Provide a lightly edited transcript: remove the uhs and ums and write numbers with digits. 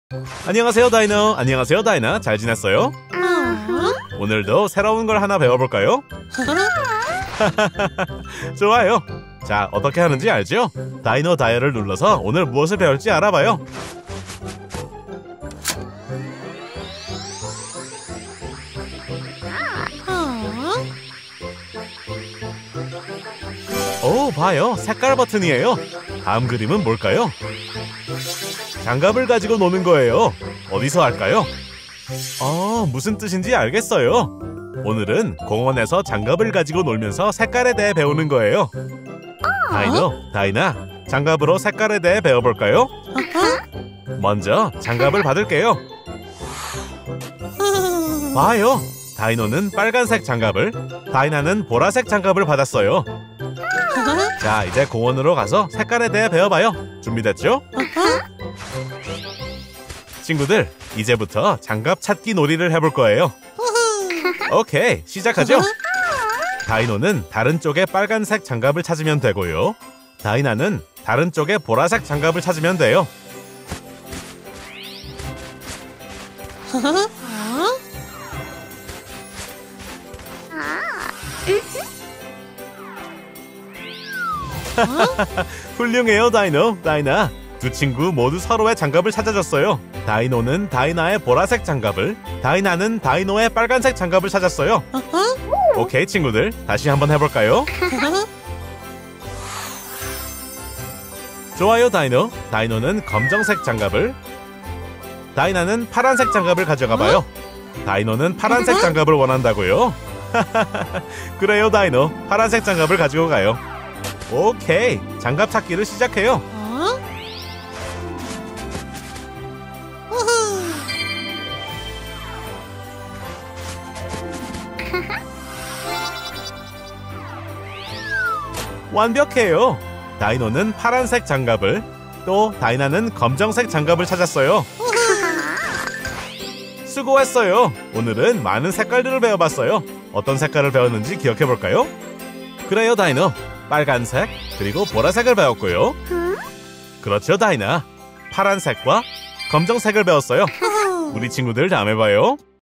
안녕하세요 다이노. 안녕하세요 다이나. 잘 지냈어요? 오늘도 새로운 걸 하나 배워볼까요? 좋아요. 자, 어떻게 하는지 알죠? 다이노 다이얼을 눌러서 오늘 무엇을 배울지 알아봐요. 오, 봐요. 색깔 버튼이에요. 다음 그림은 뭘까요? 장갑을 가지고 노는 거예요. 어디서 할까요? 무슨 뜻인지 알겠어요. 오늘은 공원에서 장갑을 가지고 놀면서 색깔에 대해 배우는 거예요. 다이노, 다이나, 장갑으로 색깔에 대해 배워볼까요? 먼저 장갑을 받을게요. 봐요. 다이노는 빨간색 장갑을, 다이나는 보라색 장갑을 받았어요. 자, 이제 공원으로 가서 색깔에 대해 배워봐요. 준비됐죠? 친구들, 이제부터 장갑 찾기 놀이를 해볼 거예요. 오케이, 시작하죠? 다이노는 다른 쪽에 빨간색 장갑을 찾으면 되고요. 다이나는 다른 쪽에 보라색 장갑을 찾으면 돼요. 훌륭해요 다이노, 다이나. 두 친구 모두 서로의 장갑을 찾아줬어요. 다이노는 다이나의 보라색 장갑을, 다이나는 다이노의 빨간색 장갑을 찾았어요. 오케이 친구들, 다시 한번 해볼까요? 좋아요 다이노. 다이노는 검정색 장갑을, 다이나는 파란색 장갑을 가져가봐요. 다이노는 파란색 장갑을 원한다고요? 그래요 다이노, 파란색 장갑을 가지고 가요. 오케이, 장갑 찾기를 시작해요. 완벽해요. 다이노는 파란색 장갑을, 또 다이나는 검정색 장갑을 찾았어요. 수고했어요. 오늘은 많은 색깔들을 배워봤어요. 어떤 색깔을 배웠는지 기억해볼까요? 그래요 다이노, 빨간색 그리고 보라색을 배웠고요. 그렇죠 다이나, 파란색과 검정색을 배웠어요. 우리 친구들 다음에 봐요.